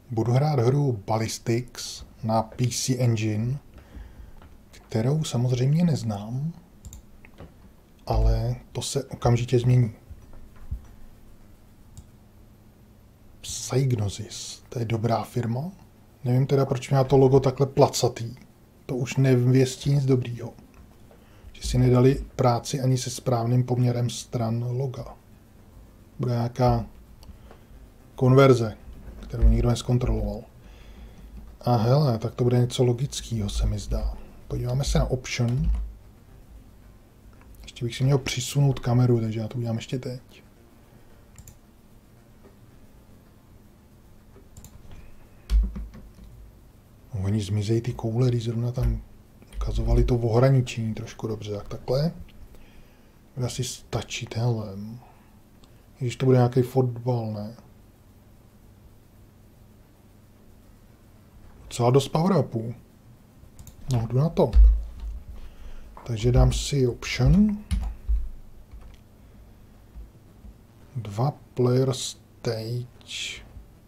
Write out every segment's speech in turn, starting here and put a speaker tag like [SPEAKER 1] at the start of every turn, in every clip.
[SPEAKER 1] Budu hrát hru Ballistics na PC Engine, kterou samozřejmě neznám, ale to se okamžitě změní. Psygnosis, to je dobrá firma. Nevím teda, proč má to logo takhle placatý. To už nevěstí nic dobrýho. Že si nedali práci ani se správným poměrem stran loga. Bude nějaká konverze, kterou nikdo neskontroloval. A hele, tak to bude něco logického, se mi zdá. Podíváme se na option. Ještě bych si měl přisunout kameru, takže já to udělám ještě teď. Oni zmizejí ty koule, když zrovna tam ukazovali to ohraničení trošku dobře, tak takhle. Bude asi stačit helem. Když to bude nějaký fotbal, ne? Docela dost power-upů. No, jdu na to. Takže dám si option. 2 player stage.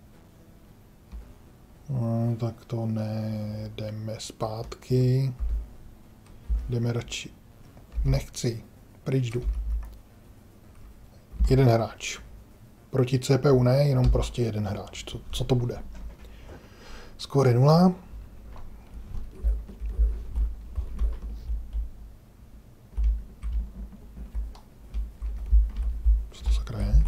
[SPEAKER 1] No, tak to ne, jdeme zpátky. Jdeme radši. Nechci. Pryč jdu. Jeden hráč. Proti CPU ne, jenom prostě jeden hráč. Co to bude? Skóre 0. Co to sakra je?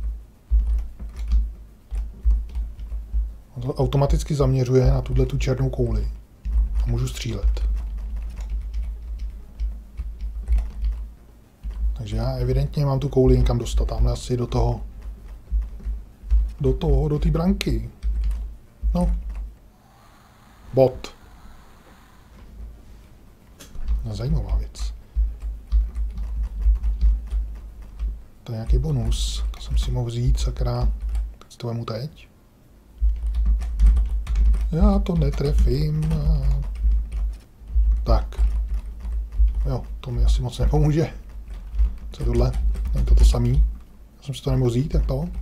[SPEAKER 1] On to automaticky zaměřuje na tuhle tu černou kouli. A můžu střílet. Takže já evidentně mám tu kouli někam dostat. Tamhle asi do té branky. No. Bot. No, zajímavá věc. To je nějaký bonus. To jsem si mohl vzít, sakra. Tak si to vemu teď. Já to netrefím. Tak. Jo, to mi asi moc nepomůže. Co je tohle? Není to samý? Já jsem si to nemohl vzít, tak to.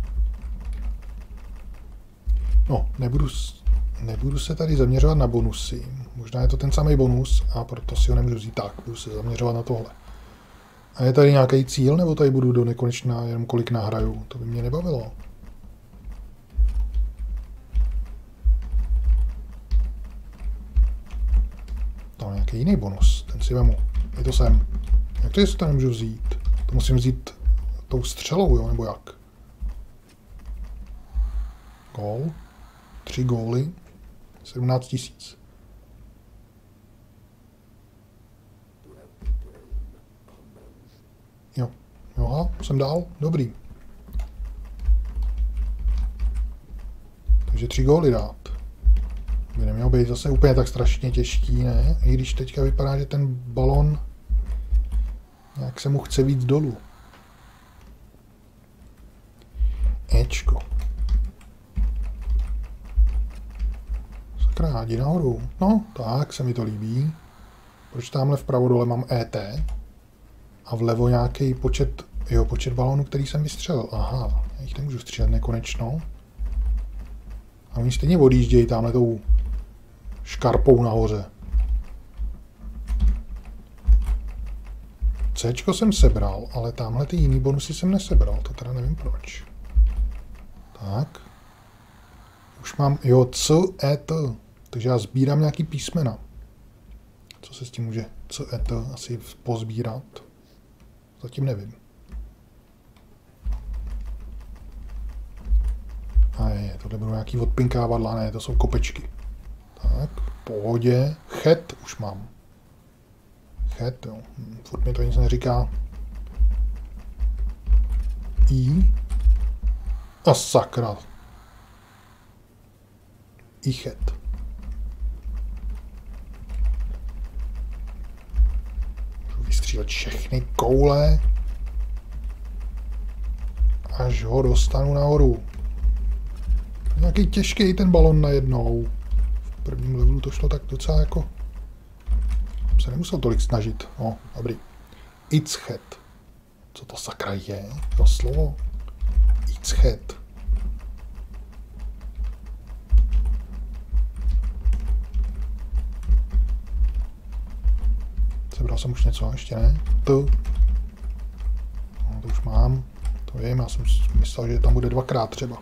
[SPEAKER 1] No, nebudu se tady zaměřovat na bonusy. Možná je to ten samý bonus a proto si ho nemůžu vzít. Tak, budu se zaměřovat na tohle. A je tady nějaký cíl, nebo tady budu do nekonečna jenom kolik nahraju? To by mě nebavilo. Tam je nějaký jiný bonus, ten si vemu. Je to sem. Jak to, jestli to nemůžu vzít? To musím vzít tou střelou, jo, nebo jak? Gól. 3 góly. 17 000. Jo. Aha, jsem dál. Dobrý. Takže 3 góly dát. By nemělo být zase úplně tak strašně těžký, ne? I když teďka vypadá, že ten balon nějak se mu chce víc dolů. Ečko. Sakra, jdi nahoru. No, tak se mi to líbí. Proč tamhle vpravo dole mám ET? A vlevo nějaký počet balónů, který jsem vystřelil. Aha, já jich nemůžu střílet nekonečno. A oni stejně odjíždějí tamhle tou škarpou nahoře. Cčko jsem sebral, ale tamhle ty jiný bonusy jsem nesebral. To teda nevím proč. Tak. Už mám, jo, C, E, T. Takže já sbírám nějaký písmena. Co se s tím může C, E, T asi pozbírat? Zatím nevím. A je, tohle budou nějaký odpinkávadla, ne, to jsou kopečky. Tak, v pohodě. Chet už mám. Chet, jo. Furt mi to nic neříká. I. A sakra. I chet. Můžu vystřílet všechny koule, až ho dostanu nahoru. Nějaký těžký ten balon najednou. V prvním levelu to šlo tak docela jako... Se nemusel tolik snažit. No, dobrý. It's head. Co to sakra je? To slovo? It's head. Měl jsem už něco, ještě ne? To. No, to už mám. To vím, já jsem myslel, že tam bude dvakrát třeba.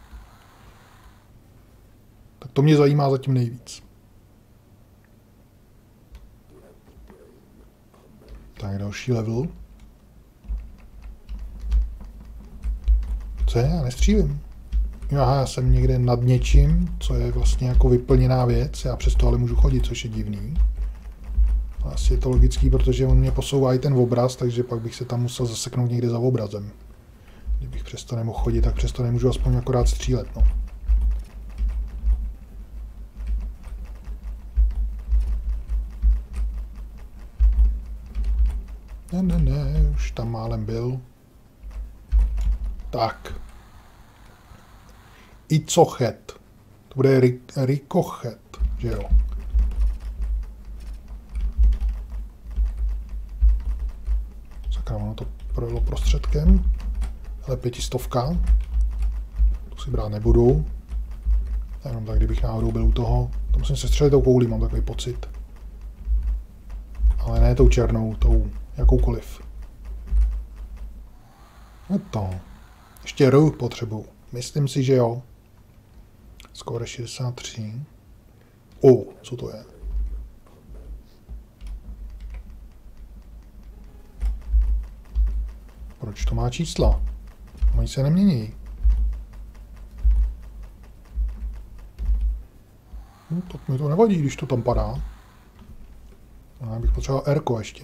[SPEAKER 1] Tak to mě zajímá zatím nejvíc. Tak další level. Co je? Já nestřílím. Aha, já jsem někde nad něčím, co je vlastně jako vyplněná věc. Já přesto ale můžu chodit, což je divný. Asi je to logický, protože on mě posouvá i ten obraz, takže pak bych se tam musel zaseknout někde za obrazem. Kdybych přesto nemohl chodit, tak přesto nemůžu aspoň akorát střílet, no. Ne, už tam málem byl. Tak. Icochet. To bude Rikochet, že jo? Sakra, ono to projelo prostředkem. Ale 500. To si brát nebudu. Jenom tak, kdybych náhodou byl u toho. To musím se střelit tou koulí, mám takový pocit. Ale ne tou černou, tou jakoukoliv. No to. Ještě R potřebuju. Myslím si, že jo. Skoro 63. Co to je? Proč to má čísla? Oni se nemění. To mi to nevadí, když to tam padá. Já bych potřeboval R-ko ještě.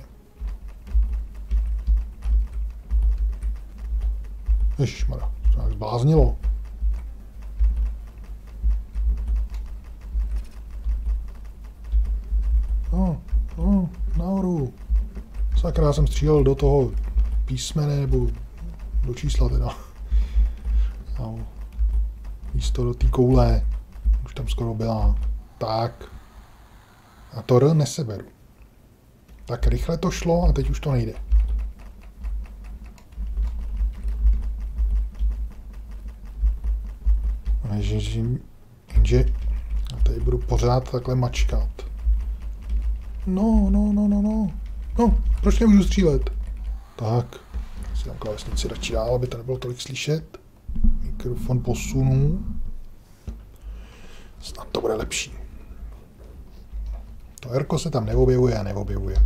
[SPEAKER 1] Ježišmarja, to nějak zbláznilo. Nahoru. Sakra, já jsem střílel do toho písmene, nebo do čísla teda. No, místo do té koule. Už tam skoro byla. Tak. A to R neseberu. Tak rychle to šlo a teď už to nejde. Jenže já tady budu pořád takhle mačkat. No, proč nemůžu střílet? Tak, si dám klávesnici radši dál, aby to nebylo tolik slyšet. Mikrofon posunu. Snad to bude lepší. To R-ko se tam neobjevuje a neobjevuje.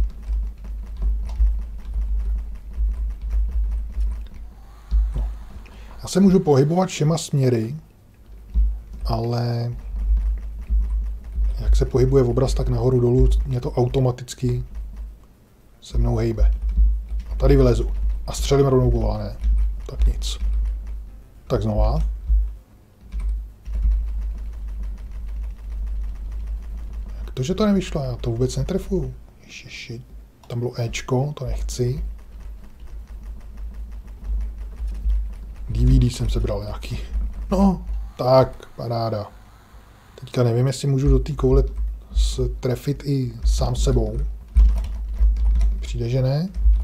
[SPEAKER 1] No. Já se můžu pohybovat všema směry, ale jak se pohybuje obraz tak nahoru dolů, mě to automaticky se mnou hejbe. A tady vylezu. A střelím rovnou povolané. Tak nic. Tak znova. Jak to, že to nevyšlo? Já to vůbec netrefuju. Ježiši. Tam bylo Ečko, to nechci. DVD jsem sebral nějaký. No, tak, paráda. Teďka nevím, jestli můžu do té koule trefit i sám sebou. Přijde, že ne?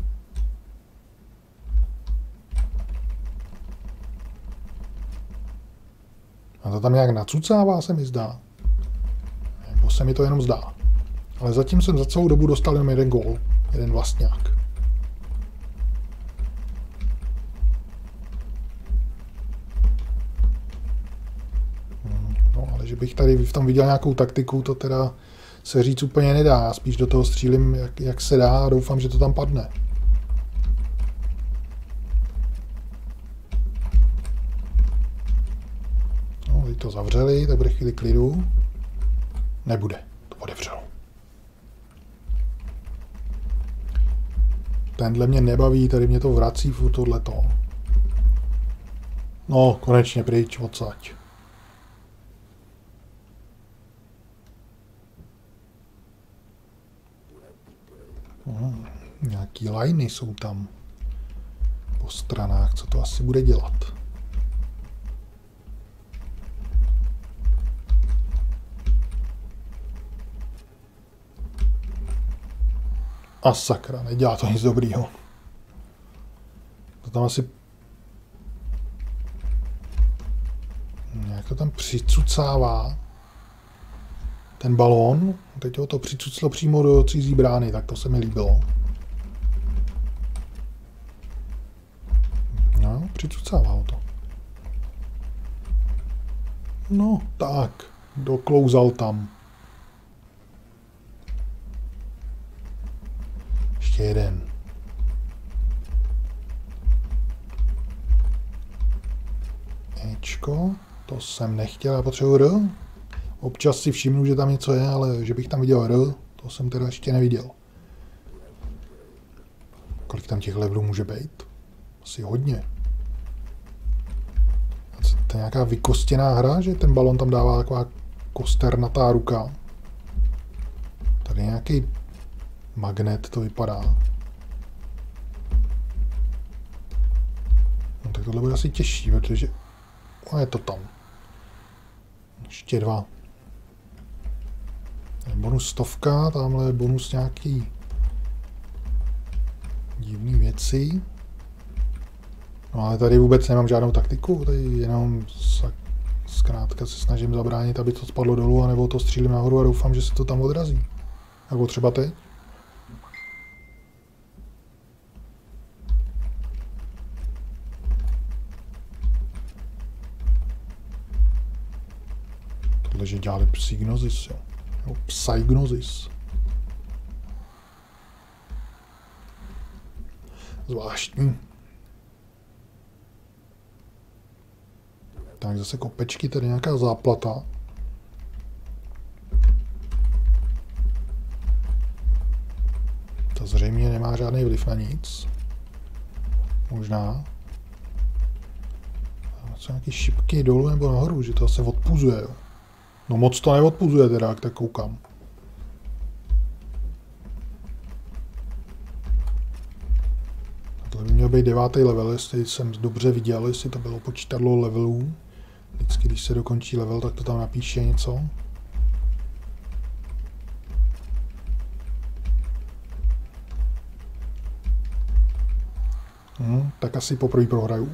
[SPEAKER 1] A to tam nějak nacucává, se mi zdá. Nebo se mi to jenom zdá. Ale zatím jsem za celou dobu dostal jenom jeden gól. Jeden vlastňák. No, ale že bych tady v tom viděl nějakou taktiku, to teda se říct úplně nedá. Já spíš do toho střílím, jak se dá a doufám, že to tam padne. No, teď to zavřeli, tak bude chvíli klidu. Nebude, to odevřelo. Tenhle mě nebaví, tady mě to vrací furt tohleto. No, konečně pryč odsaď. Nějaký liny jsou tam po stranách, co to asi bude dělat. A sakra, nedělá to nic dobrýho. To tam asi... Jak to tam přicucává. ten balón. Teď ho to přicuclo přímo do cizí brány, tak to se mi líbilo. No, přicucává ho to. No, tak. Doklouzal tam. Ještě jeden. Ečko. To jsem nechtěl, já potřebuji R. Občas si všimnu, že tam něco je, ale že bych tam viděl R, to jsem teda ještě neviděl. Kolik tam těch levelů může být? Asi hodně. To je nějaká vykostěná hra, že ten balon tam dává taková kosternatá ruka. Tady je nějaký magnet, to vypadá. No tak tohle bude asi těžší, protože je to tam. Ještě dva. Bonus 100, tamhle je bonus nějaký divný věci. No ale tady vůbec nemám žádnou taktiku, tady jenom zkrátka se snažím zabránit, aby to spadlo dolů, anebo to střílím nahoru a doufám, že se to tam odrazí. Nebo třeba teď. Tohle, že dělali psygnosis, jo. Nebo psygnosis. Zvláštní. Tak zase kopečky, tady nějaká záplata. To zřejmě nemá žádný vliv na nic. Možná. Co nějaký šipky dolů nebo nahoru, že to se odpuzuje, jo. No moc to neodpuzuje teda, jak tak koukám. Tohle by měl být 9. level, jestli jsem dobře viděl, jestli to bylo počítadlo levelů. Vždycky, když se dokončí level, tak to tam napíše něco. Tak asi poprvé prohraju.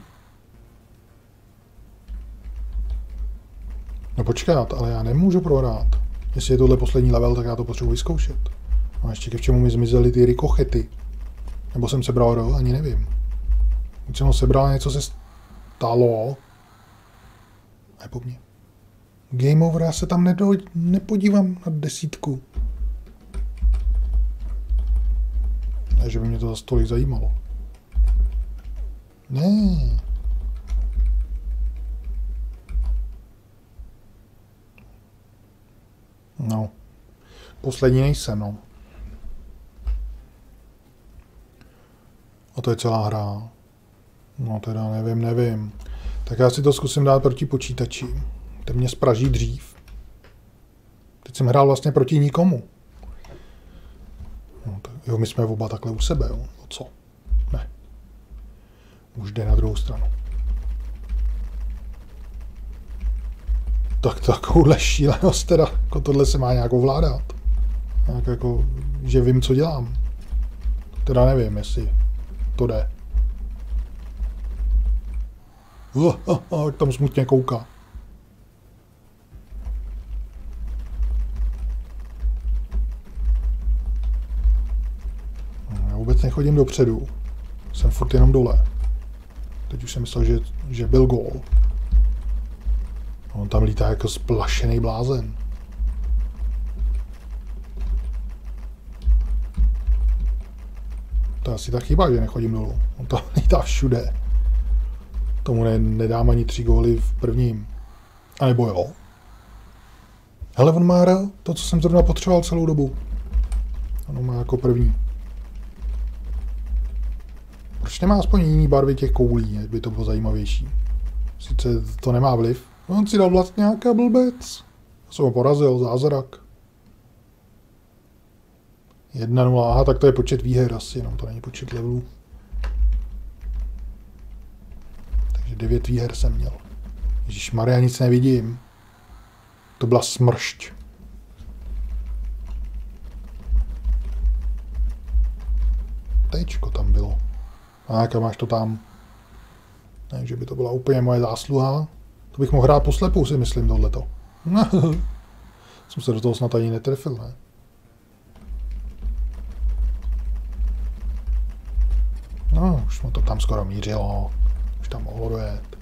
[SPEAKER 1] No počkat, ale já nemůžu prohrát. Jestli je tohle poslední level, tak já to potřebuji vyzkoušet. A ještě ke všemu mi zmizely ty rikochety. Nebo jsem sebral R, ani nevím. Když jsem ho sebral, něco se stalo. A je po mně. Game over, já se tam nepodívám na 10. Ne, že by mě to za stolik zajímalo. Ne. No. Poslední nejsem, no. A to je celá hra. No teda nevím. Tak já si to zkusím dát proti počítači. Ten mě spraží dřív. Teď jsem hrál vlastně proti nikomu. No, tak, jo, my jsme oba takhle u sebe, jo. O co? Ne. Už jde na druhou stranu. Tak takovouhle šílenost teda, jako tohle se má nějak ovládat. Nějak jako, že vím, co dělám. Teda nevím, jestli to jde. Jak tam smutně kouká. Já vůbec nechodím dopředu. Jsem furt jenom dole. Teď už jsem myslel, že byl gól. On tam lítá jako splašený blázen. To je asi ta chyba, že nechodím dolů. On tam lítá všude. Tomu nedám ani 3 góly v prvním. A nebo jo. Hele, on má to, co jsem zrovna potřeboval celou dobu. Ono má jako první. Proč nemá aspoň jiný barvy těch koulí, by to bylo zajímavější. Sice to nemá vliv. On si dal vlastně nějaký blbec. Já jsem ho porazil, zázrak. 1-0, aha, tak to je počet výher asi, jenom to není počet levelů. Takže 9 výher jsem měl. Ježišmarja, nic nevidím. To byla smršť. Tečko tam bylo. A jaká máš to tam? Ne, že by to byla úplně moje zásluha. To bych mohl hrát poslepu, si myslím, tohleto. Jsem se do toho snad ani netrefil, ne? No, už mu to tam skoro mířilo. Už tam mohlo dojet.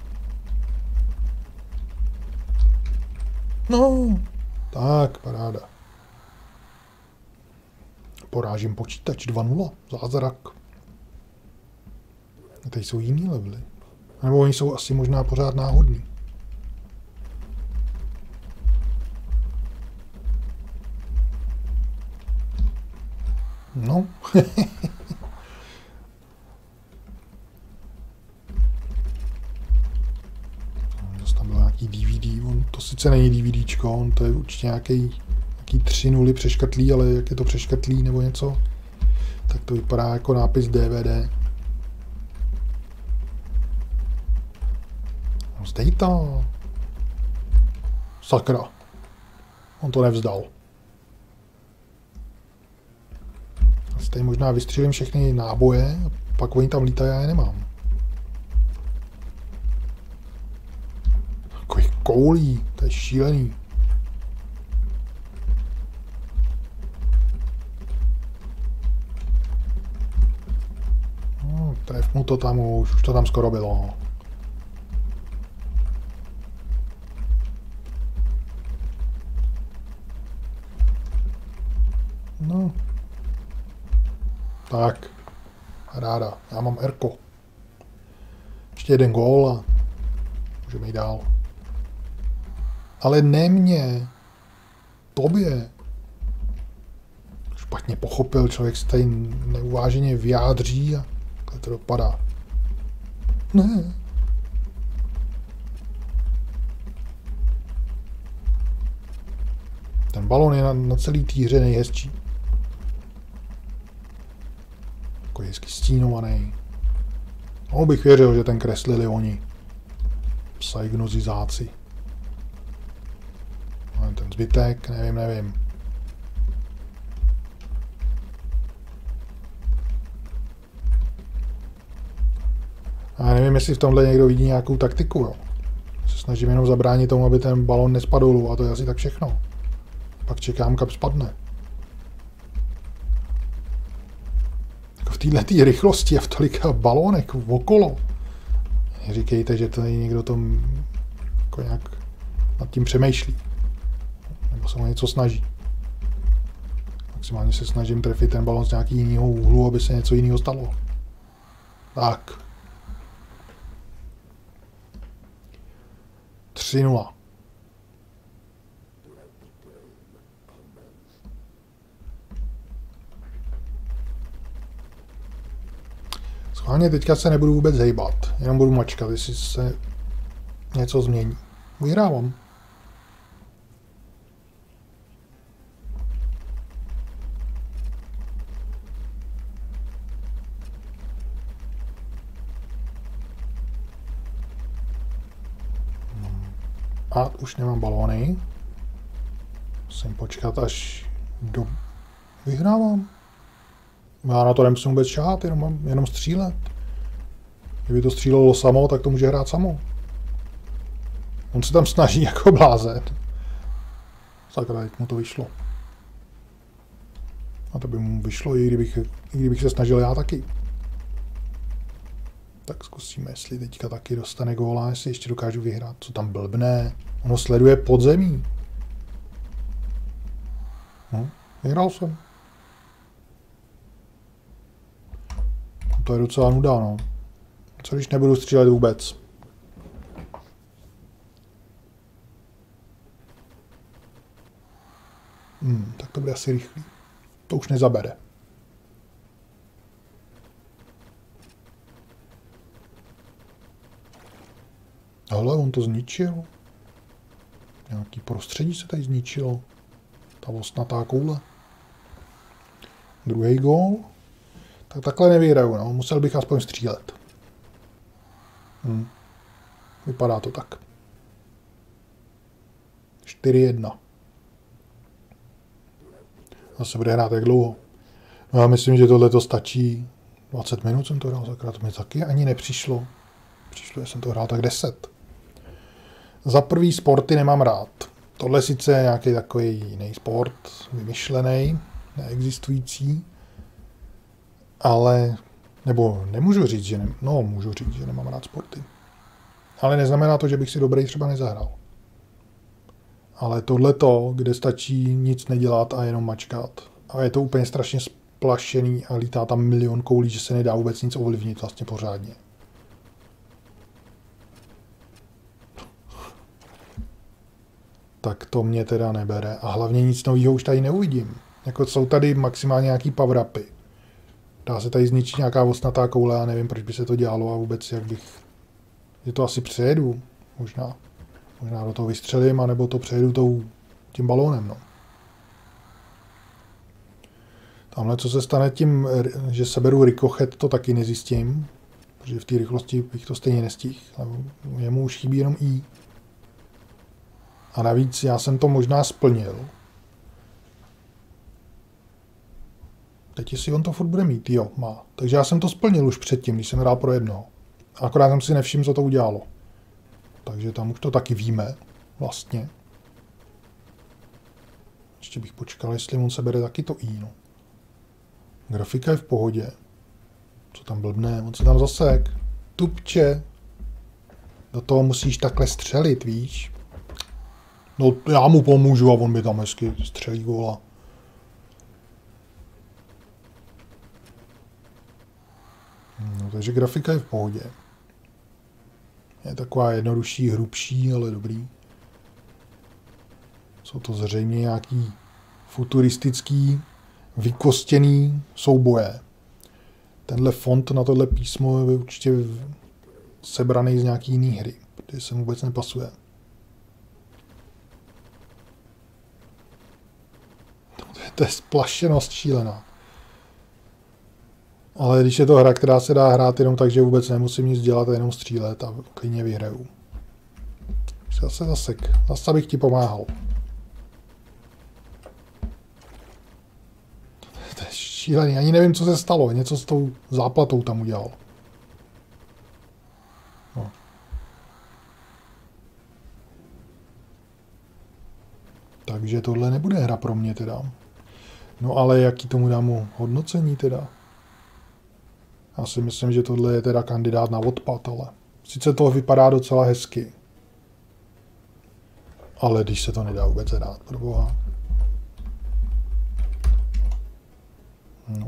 [SPEAKER 1] No, tak, paráda. Porážím počítač 2.0. Zázrak. A tady jsou jiný levely. Nebo oni jsou asi možná pořád náhodní. No. Zase tam bylo nějaký DVD. On to sice není DVDčko, on to je určitě nějaký 3 nuly přeškrtlý, ale jak je to přeškrtlý nebo něco, tak to vypadá jako nápis DVD. No zdej to. Sakra. On to nevzdal. Asi tady možná vystřelím všechny náboje, a pak oni tam lítají, já je nemám. Takových koulí, to je šílený. No, tref mu to tam už to tam skoro bylo. No. Tak. Ráda. Já mám Erko. Ještě jeden gól a můžeme jít dál. Ale ne mě. Tobě. Špatně pochopil, člověk se tady neuváženě vyjádří a to dopadá. Ne. Ten balon je na celý té hře nejhezčí. Jako hezky stínovaný. No, bych věřil, že ten kreslili oni. Psygnozizáci. No, ten zbytek, nevím. A já nevím, jestli v tomhle někdo vidí nějakou taktiku, jo. Se snažím jenom zabránit tomu, aby ten balon nespadl, a to je asi tak všechno. Pak čekám, kam spadne. Jako v této rychlosti a v tolika balónech okolo. Neříkejte, že tady někdo tom jako nějak nad tím přemýšlí. Nebo se o něco snaží. Maximálně se snažím trefit ten balon z nějakého jiného úhlu, aby se něco jiného stalo. Tak. 3-0. Schválně teďka se nebudu vůbec hejbat, jenom budu mačkat, jestli se něco změní. Vyhrávám. A už nemám balóny. Musím počkat, až do... Vyhrávám. Já na to nemusím vůbec šát, jenom střílet. Kdyby to střílelo samo, tak to může hrát samo. On se tam snaží jako blázen. Sakra, jak mu to vyšlo. A to by mu vyšlo, i kdybych se snažil já taky. Tak zkusíme, jestli teďka taky dostane góla, jestli ještě dokážu vyhrát. Co tam blbne? Ono sleduje podzemí. No, vyhrál jsem. To je docela nuda, no. Co když nebudu střílet vůbec? Tak to bude asi rychlý. To už nezabere. Hele, on to zničil. Nějaký prostředí se tady zničilo. Ta ostnatá koule. Druhý gól. Tak takhle nevyhraju, no. Musel bych aspoň střílet. Vypadá to tak. 4-1. Zase bude hrát jak dlouho. No já myslím, že tohle to stačí. 20 minut jsem to hrál, sakra, to mi taky ani nepřišlo. Přišlo, že jsem to hrál tak 10. Za prvý sporty nemám rád. Tohle sice je nějaký takový jiný sport, vymyšlený, neexistující, ale, nebo nemůžu říct, že můžu říct, že nemám rád sporty. Ale neznamená to, že bych si dobrý třeba nezahrál. Ale tohleto, kde stačí nic nedělat a jenom mačkat. A je to úplně strašně splašený a lítá tam milion koulí, že se nedá vůbec nic ovlivnit vlastně pořádně. Tak to mě teda nebere. A hlavně nic nového už tady neuvidím. Jako jsou tady maximálně nějaký power-upy. Dá se tady zničit nějaká osnatá koule a nevím, proč by se to dělalo a vůbec jak bych... Že to asi přejedu. Možná do toho vystřelím, anebo to přejedu tím balónem. No. Tamhle, co se stane tím, že seberu ricochet, to taky nezjistím. Protože v té rychlosti bych to stejně nestihl. Jemu už chybí jenom I. A navíc já jsem to možná splnil. Teď jestli on to furt bude mít, jo, má. Takže já jsem to splnil už předtím, když jsem hrál pro jednoho. Akorát jsem si nevšiml, co to udělalo. Takže tam už to taky víme, vlastně. Ještě bych počkal, jestli on se bere taky to I, no. Grafika je v pohodě. Co tam blbne, on se tam zasek. Tupče. Do toho musíš takhle střelit, víš. No já mu pomůžu a on mi tam hezky střelí góla. No, takže grafika je v pohodě. Je taková jednodušší, hrubší, ale dobrý. Jsou to zřejmě nějaký futuristický, vykostěný souboje. Tenhle font na tohle písmo je určitě sebraný z nějaký jiný hry, protože se mu vůbec nepasuje. To je splašenost šílená. Ale když je to hra, která se dá hrát jenom tak, že vůbec nemusím nic dělat a jenom střílet a klidně vyhraju. Zase zasek. Zase bych ti pomáhal. To je šílený. Ani nevím, co se stalo. Něco s tou záplatou tam udělal. No. Takže tohle nebude hra pro mě teda. No ale jaký tomu dám hodnocení teda? Já si myslím, že tohle je teda kandidát na odpad, ale sice to vypadá docela hezky. Ale když se to nedá vůbec hrát, pro boha. No.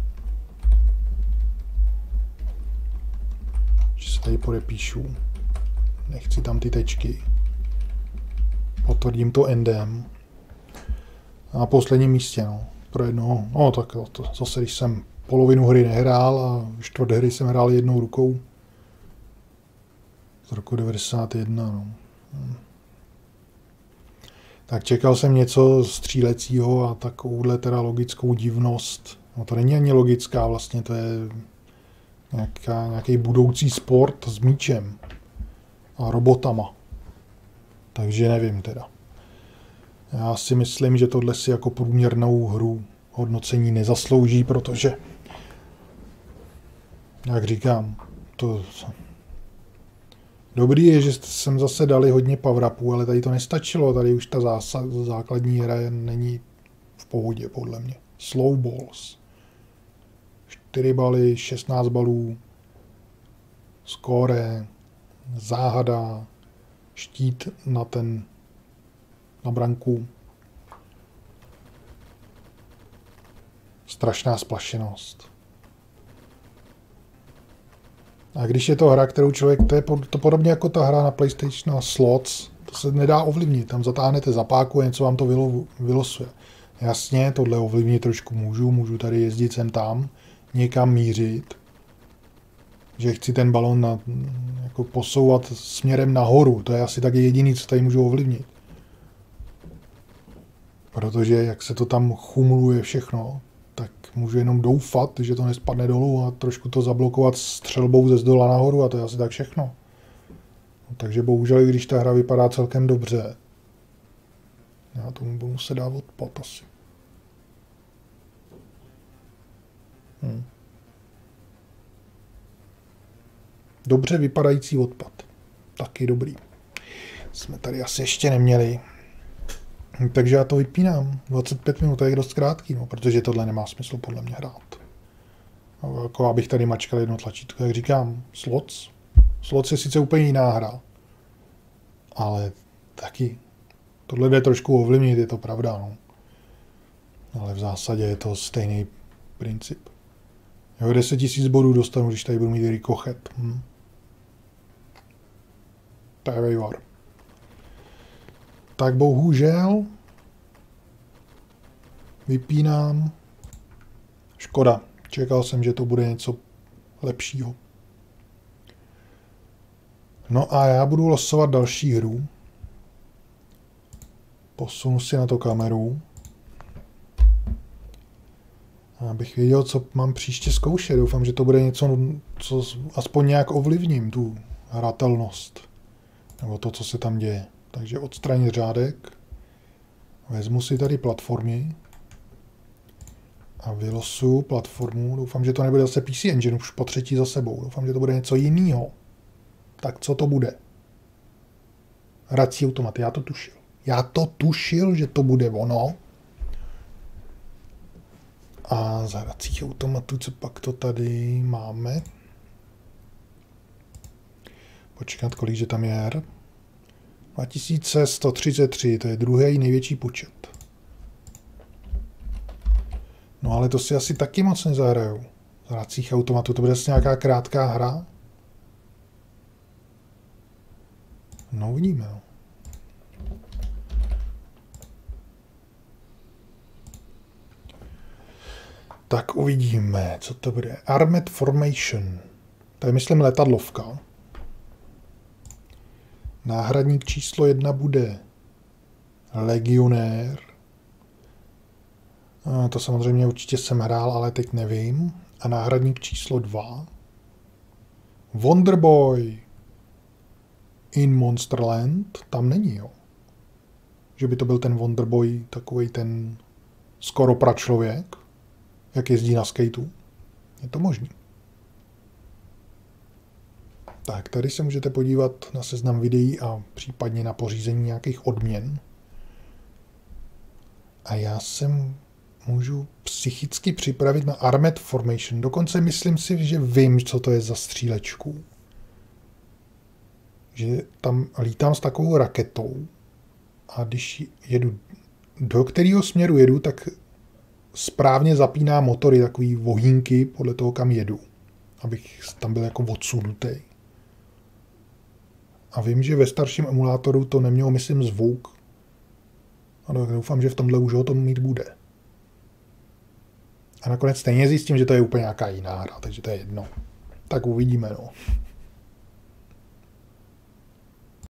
[SPEAKER 1] Že se tady podepíšu. Nechci tam ty tečky. Potvrdím to endem. A na posledním místě, no. Pro jednoho. No tak to zase, když jsem polovinu hry nehrál a čtvrt hry jsem hrál jednou rukou. Z roku 91, no. Tak čekal jsem něco střílecího a takovouhle teda logickou divnost. No to není ani logická, vlastně to je nějaký budoucí sport s míčem a robotama. Takže nevím teda. Já si myslím, že tohle si jako průměrnou hru hodnocení nezaslouží, protože, jak říkám, to dobrý je, že jsem zase dali hodně power-upů, ale tady to nestačilo, tady už ta základní hra není v pohodě, podle mě. Slow balls. 4 baly, 16 balů, skóre, záhada, štít na branku. Strašná splašenost. A když je to hra, kterou člověk, to je to podobně jako ta hra na PlayStation Slots, to se nedá ovlivnit. Tam zatáhnete zapáku a něco vám to vylosuje. Jasně, tohle ovlivnit trošku můžu tady jezdit sem tam, někam mířit, že chci ten balon jako posouvat směrem nahoru. To je asi taky jediný, co tady můžu ovlivnit. Protože jak se to tam chumluje všechno, tak můžu jenom doufat, že to nespadne dolů a trošku to zablokovat střelbou ze zdola nahoru a to je asi tak všechno. No, takže bohužel, když ta hra vypadá celkem dobře, já tomu budu muset dát odpad asi. Dobře vypadající odpad. Taky dobrý. Jsme tady asi ještě neměli. Takže já to vypínám. 25 minut je dost krátký, no, protože tohle nemá smysl podle mě hrát. No, jako abych tady mačkal jedno tlačítko. Jak říkám, Slots. Slots je sice úplně jiná hra, ale taky tohle jde trošku ovlivnit, je to pravda, no. Ale v zásadě je to stejný princip. Jo, 10 000 bodů dostanu, když tady budu mít rikochet. To je vejvar. Tak bohužel vypínám. Škoda. Čekal jsem, že to bude něco lepšího. No a já budu losovat další hru. Posunu si na to kameru. Abych věděl, co mám příště zkoušet. Doufám, že to bude něco, co aspoň nějak ovlivním, tu hratelnost. Nebo to, co se tam děje. Takže odstranit řádek. Vezmu si tady platformy. A vylosuju platformu. Doufám, že to nebude zase PC Engine už po třetí za sebou. Doufám, že to bude něco jiného. Tak co to bude? Hrací automat. Já to tušil. Já to tušil, že to bude ono. A z hracích automatů, co pak to tady máme? Počkat, kolik že tam je her? 2133, to je druhý největší počet. No ale to si asi taky moc nezahraju. Z hracích automatů, to bude asi nějaká krátká hra? No uvidíme, no. Tak uvidíme, co to bude. Armed Formation. To je, myslím, letadlovka. Náhradník číslo 1 bude Legionér. To samozřejmě určitě jsem hrál, ale teď nevím. A náhradník číslo 2 Wonderboy in Monsterland. Tam není, jo. Že by to byl ten Wonderboy, takovej ten skoro pračlověk, jak jezdí na skateu. Je to možný. Tak, tady se můžete podívat na seznam videí a případně na pořízení nějakých odměn. A já se můžu psychicky připravit na Armed Formation. Dokonce myslím si, že vím, co to je za střílečku. Že tam lítám s takovou raketou a když jedu, do kterého směru jedu, tak správně zapíná motory, takový vohínky podle toho, kam jedu. Abych tam byl jako odsunutý. A vím, že ve starším emulátoru to nemělo, myslím, zvuk. A doufám, že v tomhle už ho to mít bude. A nakonec stejně zjistím, že to je úplně nějaká jiná hra, takže to je jedno. Tak uvidíme, no.